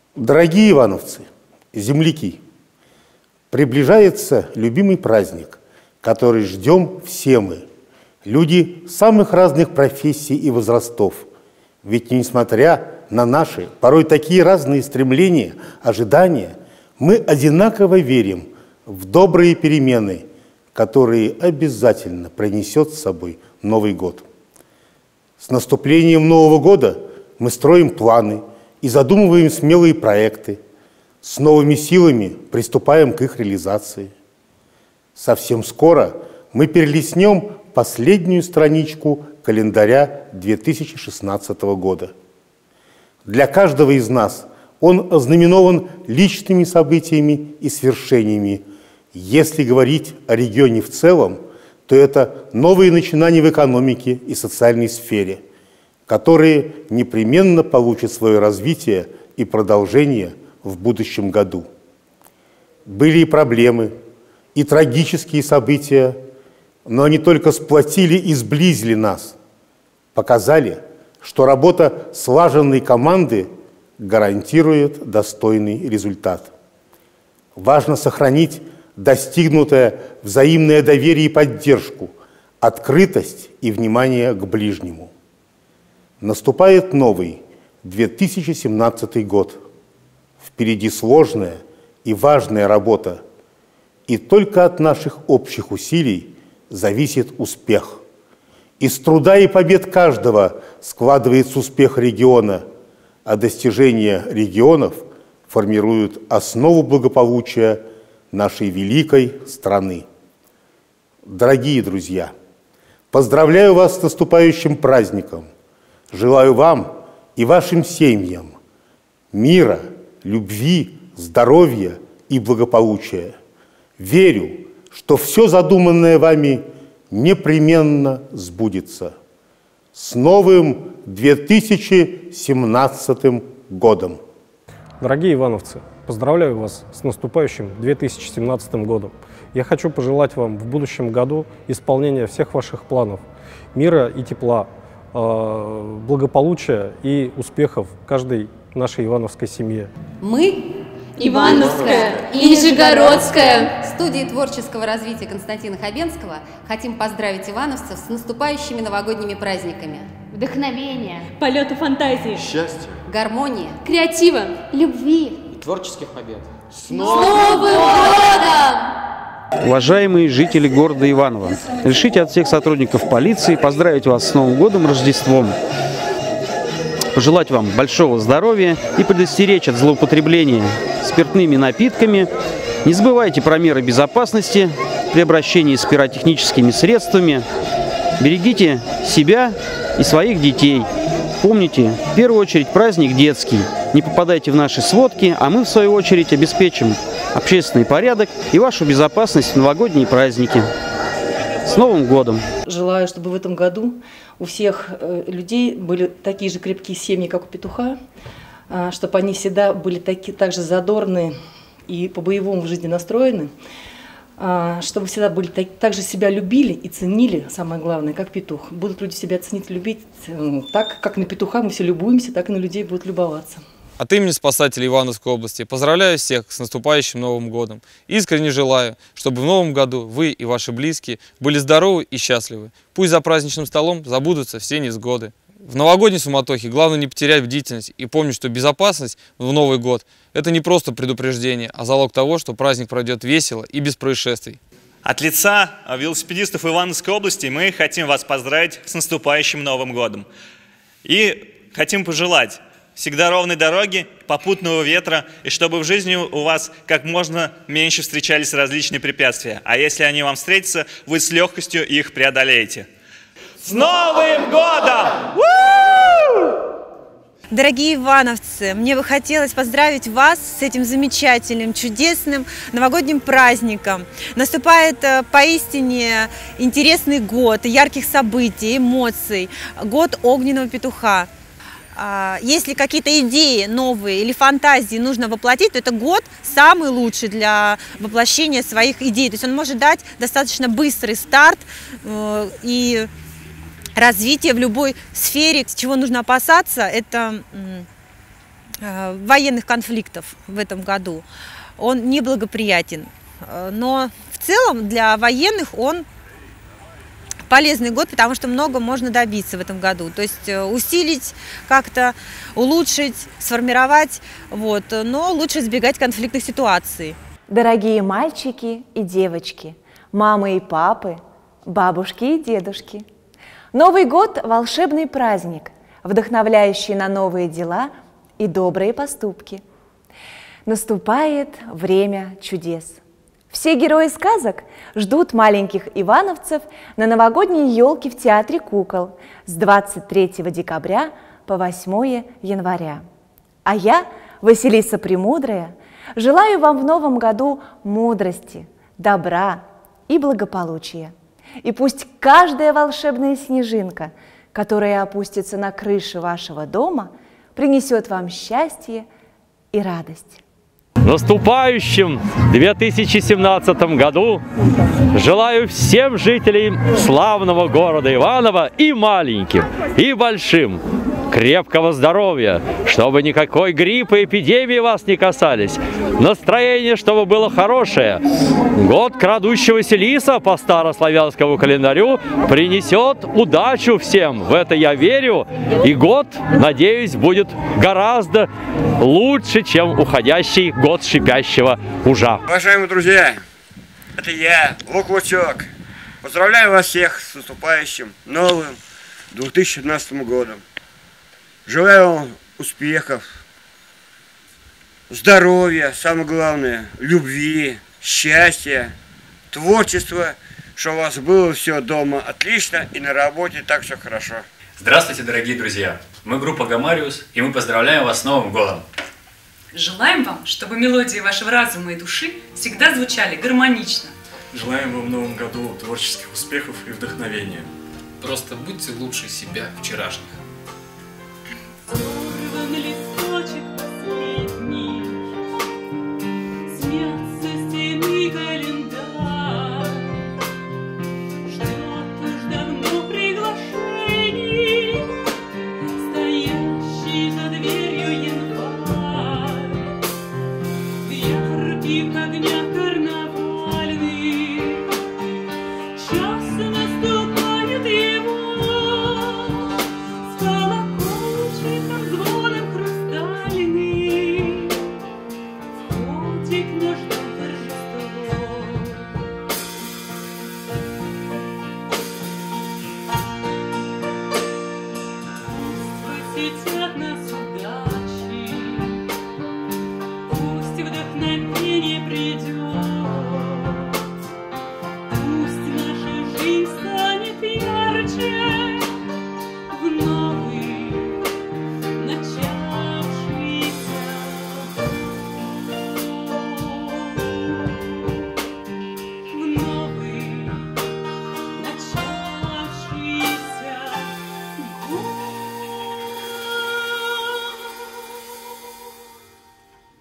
Дорогие ивановцы, земляки, приближается любимый праздник, который ждем все мы, люди самых разных профессий и возрастов. Ведь несмотря на наши порой такие разные стремления, ожидания, мы одинаково верим в добрые перемены, которые обязательно принесет с собой Новый год. С наступлением Нового года мы строим планы и задумываем смелые проекты. С новыми силами приступаем к их реализации. Совсем скоро мы перелистнем последнюю страничку календаря 2016 года. Для каждого из нас он ознаменован личными событиями и свершениями. Если говорить о регионе в целом, то это новые начинания в экономике и социальной сфере, которые непременно получат свое развитие и продолжение в будущем году. Были и проблемы, и трагические события, но они только сплотили и сблизили нас, показали, что работа слаженной команды гарантирует достойный результат. Важно сохранить достигнутое взаимное доверие и поддержку, открытость и внимание к ближнему. Наступает новый 2017 год. Впереди сложная и важная работа, и только от наших общих усилий зависит успех. Из труда и побед каждого складывается успех региона, а достижения регионов формируют основу благополучия нашей великой страны. Дорогие друзья, поздравляю вас с наступающим праздником. Желаю вам и вашим семьям мира, любви, здоровья и благополучия. Верю, что все задуманное вами непременно сбудется. С новым 2017 годом! Дорогие ивановцы, поздравляю вас с наступающим 2017 годом. Я хочу пожелать вам в будущем году исполнения всех ваших планов, мира и тепла, благополучия и успехов каждой нашей ивановской семье. Мы Ивановская и Нижегородская. В студии творческого развития Константина Хабенского хотим поздравить ивановцев с наступающими новогодними праздниками. Вдохновения, полета фантазии, счастья, гармонии, креатива, любви и творческих побед. С Новым годом! Уважаемые жители города Иваново, решите от всех сотрудников полиции поздравить вас с Новым годом, Рождеством, пожелать вам большого здоровья и предостеречь от злоупотребления спиртными напитками. Не забывайте про меры безопасности при обращении с пиротехническими средствами. Берегите себя и своих детей. Помните, в первую очередь праздник детский. Не попадайте в наши сводки, а мы, в свою очередь, обеспечим общественный порядок и вашу безопасность в новогодние праздники. С Новым годом! Желаю, чтобы в этом году у всех людей были такие же крепкие семьи, как у петуха, чтобы они всегда были так же задорные и по-боевому в жизни настроены, чтобы всегда были так же себя любили и ценили, самое главное, как петух. Будут люди себя ценить, любить так, как на петуха мы все любуемся, так и на людей будут любоваться. От имени спасателей Ивановской области поздравляю всех с наступающим Новым годом. Искренне желаю, чтобы в Новом году вы и ваши близкие были здоровы и счастливы. Пусть за праздничным столом забудутся все невзгоды. В новогодней суматохе главное не потерять бдительность и помнить, что безопасность в Новый год – это не просто предупреждение, а залог того, что праздник пройдет весело и без происшествий. От лица велосипедистов Ивановской области мы хотим вас поздравить с наступающим Новым годом. И хотим пожелать всегда ровной дороги, попутного ветра, и чтобы в жизни у вас как можно меньше встречались различные препятствия. А если они вам встретятся, вы с легкостью их преодолеете. С Новым годом! Дорогие ивановцы, мне бы хотелось поздравить вас с этим замечательным, чудесным новогодним праздником. Наступает поистине интересный год ярких событий, эмоций, год огненного петуха. Если какие-то идеи новые или фантазии нужно воплотить, то это год самый лучший для воплощения своих идей. То есть он может дать достаточно быстрый старт и развитие в любой сфере. Чего нужно опасаться, это военных конфликтов в этом году, он неблагоприятен. Но в целом для военных он полезный год, потому что много можно добиться в этом году. То есть усилить как-то, улучшить, сформировать, но лучше избегать конфликтных ситуаций. Дорогие мальчики и девочки, мамы и папы, бабушки и дедушки. Новый год – волшебный праздник, вдохновляющий на новые дела и добрые поступки. Наступает время чудес. Все герои сказок ждут маленьких ивановцев на новогодней елке в Театре кукол с 23 декабря по 8 января. А я, Василиса Премудрая, желаю вам в новом году мудрости, добра и благополучия. И пусть каждая волшебная снежинка, которая опустится на крыше вашего дома, принесет вам счастье и радость. В наступающем 2017 году желаю всем жителям славного города Иваново, и маленьким, и большим, крепкого здоровья, чтобы никакой гриппа и эпидемии вас не касались. Настроение, чтобы было хорошее. Год крадущегося лиса по старославянскому календарю принесет удачу всем. В это я верю. И год, надеюсь, будет гораздо лучше, чем уходящий год шипящего ужа. Уважаемые друзья, это я, Лук-Лучок. Поздравляю вас всех с наступающим новым 2017 годом. Желаю вам успехов, здоровья, самое главное, любви, счастья, творчества, чтобы у вас было все дома отлично и на работе так все хорошо. Здравствуйте, дорогие друзья! Мы группа Гамариус, и мы поздравляем вас с Новым годом! Желаем вам, чтобы мелодии вашего разума и души всегда звучали гармонично. Желаем вам в Новом году творческих успехов и вдохновения. Просто будьте лучше себя вчерашних.